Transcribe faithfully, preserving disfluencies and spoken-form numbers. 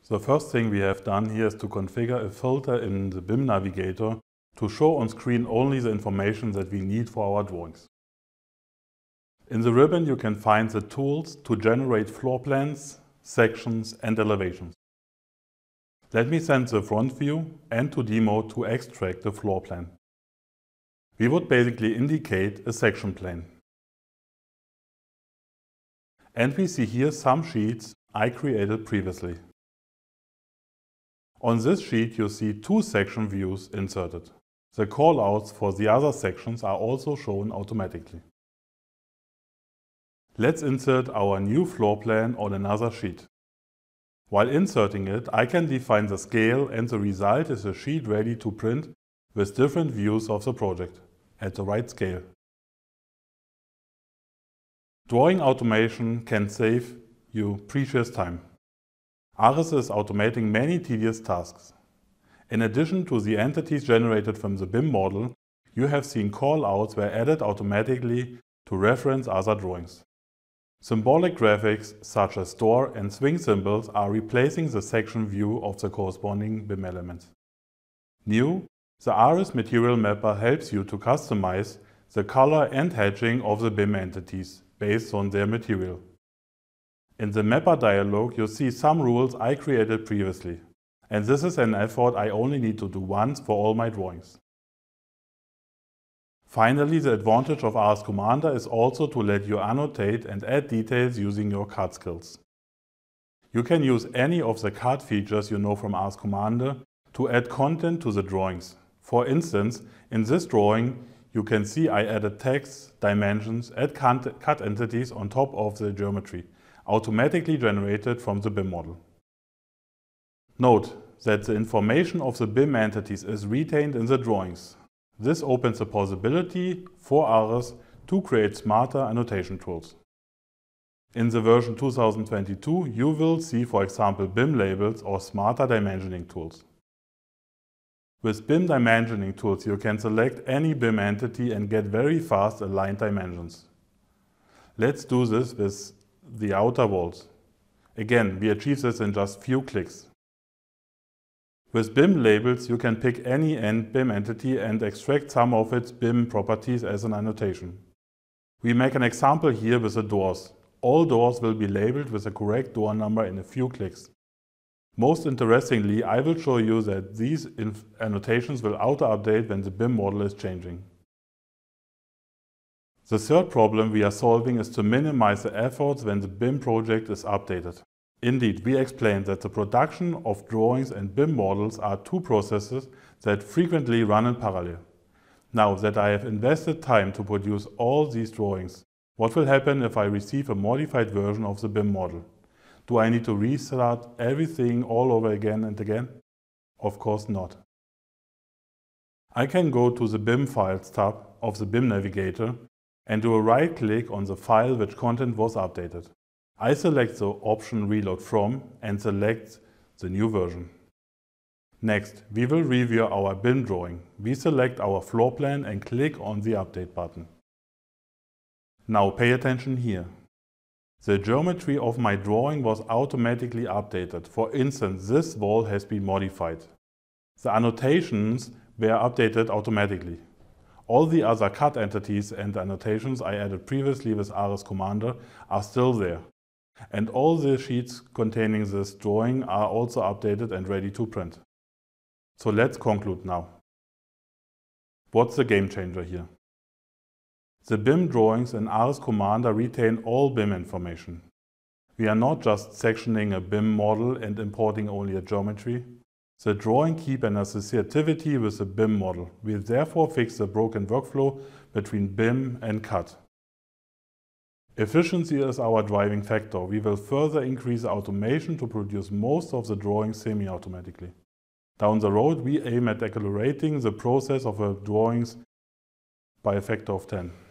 The first thing we have done here is to configure a filter in the B I M Navigator to show on screen only the information that we need for our drawings. In the ribbon you can find the tools to generate floor plans, sections and elevations. Let me send the front view and to demo to extract the floor plan. We would basically indicate a section plane. And we see here some sheets I created previously. On this sheet you see two section views inserted. The callouts for the other sections are also shown automatically. Let's insert our new floor plan on another sheet. While inserting it, I can define the scale and the result is a sheet ready to print with different views of the project at the right scale. Drawing automation can save you precious time. ARES is automating many tedious tasks. In addition to the entities generated from the B I M model, you have seen callouts were added automatically to reference other drawings. Symbolic graphics such as door and swing symbols are replacing the section view of the corresponding B I M elements. New, the ARES Material Mapper helps you to customize the color and hatching of the B I M entities based on their material. In the Mapper dialog you see some rules I created previously, and this is an effort I only need to do once for all my drawings. Finally, the advantage of ARES Commander is also to let you annotate and add details using your C A D skills. You can use any of the C A D features you know from ARES Commander to add content to the drawings. For instance, in this drawing you can see I added text, dimensions, and C A D entities on top of the geometry, automatically generated from the B I M model. Note that the information of the B I M entities is retained in the drawings. This opens the possibility for ARES to create smarter annotation tools. In the version two thousand twenty-two, you will see, for example, B I M labels or smarter dimensioning tools. With B I M dimensioning tools, you can select any B I M entity and get very fast aligned dimensions. Let's do this with the outer walls. Again, we achieve this in just few clicks. With B I M labels, you can pick any B I M entity and extract some of its B I M properties as an annotation. We make an example here with the doors. All doors will be labeled with the correct door number in a few clicks. Most interestingly, I will show you that these annotations will auto-update when the B I M model is changing. The third problem we are solving is to minimize the efforts when the B I M project is updated. Indeed, we explained that the production of drawings and B I M models are two processes that frequently run in parallel. Now that I have invested time to produce all these drawings, what will happen if I receive a modified version of the B I M model? Do I need to restart everything all over again and again? Of course not. I can go to the B I M Files tab of the B I M Navigator and do a right click on the file which content was updated. I select the option Reload From and select the new version. Next, we will review our B I M drawing. We select our floor plan and click on the Update button. Now pay attention here. The geometry of my drawing was automatically updated. For instance, this wall has been modified. The annotations were updated automatically. All the other C A D entities and annotations I added previously with ARES Commander are still there. And all the sheets containing this drawing are also updated and ready to print. So let's conclude now. What's the game changer here? The B I M drawings in ARES Commander retain all B I M information. We are not just sectioning a B I M model and importing only a geometry. The drawing keeps an associativity with the B I M model. We therefore fix the broken workflow between B I M and C A D. Efficiency is our driving factor. We will further increase automation to produce most of the drawings semi-automatically. Down the road, we aim at accelerating the process of our drawings by a factor of ten.